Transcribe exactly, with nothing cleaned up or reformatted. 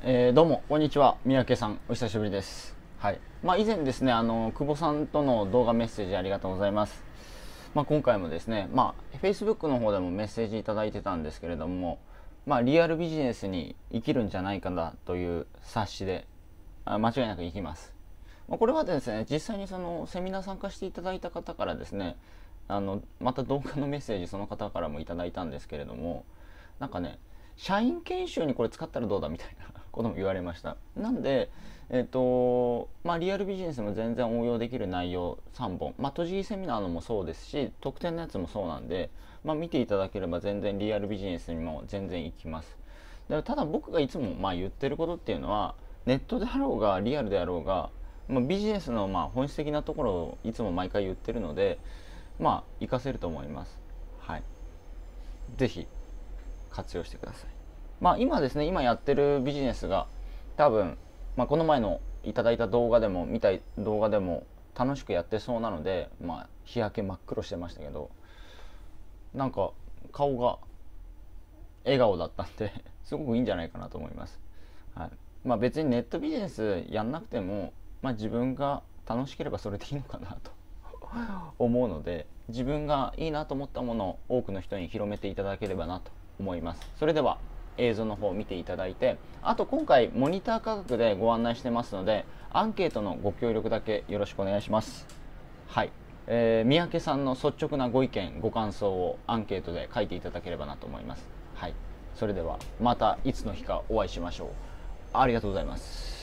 えー、どうもこんにちは、三宅さん、お久しぶりです。はい。まあ以前ですね、あの久保さんとの動画メッセージありがとうございます。まあ今回もですね、まあ Facebook の方でもメッセージいただいてたんですけれども、まあリアルビジネスに生きるんじゃないかなという冊子で、あ間違いなく生きます。まあ、これはですね、実際にそのセミナー参加していただいた方からですね、あのまた動画のメッセージその方からもいただいたんですけれども、なんかね、社員研修にこれ使ったらどうだみたいなことも言われました。なんで、えっ、とまあリアルビジネスも全然応用できる内容さんぼん、まあ栃木セミナーのもそうですし、特典のやつもそうなんで、まあ見ていただければ全然リアルビジネスにも全然いきます。だただ僕がいつもまあ言ってることっていうのは、ネットであろうがリアルであろうが、まあ、ビジネスのまあ本質的なところをいつも毎回言ってるので、まあ活かせると思います。はい。ぜひ活用してください。まあ今ですね、今やってるビジネスが多分、まあ、この前のいただいた動画でも見た動画でも楽しくやってそうなので、まあ日焼け真っ黒してましたけど、なんか顔が笑顔だったんですごくいいんじゃないかなと思います。はい。まあ別にネットビジネスやんなくても、まあ自分が楽しければそれでいいのかなと思うので、自分がいいなと思ったものを多くの人に広めていただければなと思います。それでは映像の方を見ていただいて、あと今回モニター価格でご案内してますので、アンケートのご協力だけよろしくお願いします。はい。えー、三宅さんの率直なご意見ご感想をアンケートで書いていただければなと思います。はい。それではまたいつの日かお会いしましょう。ありがとうございます。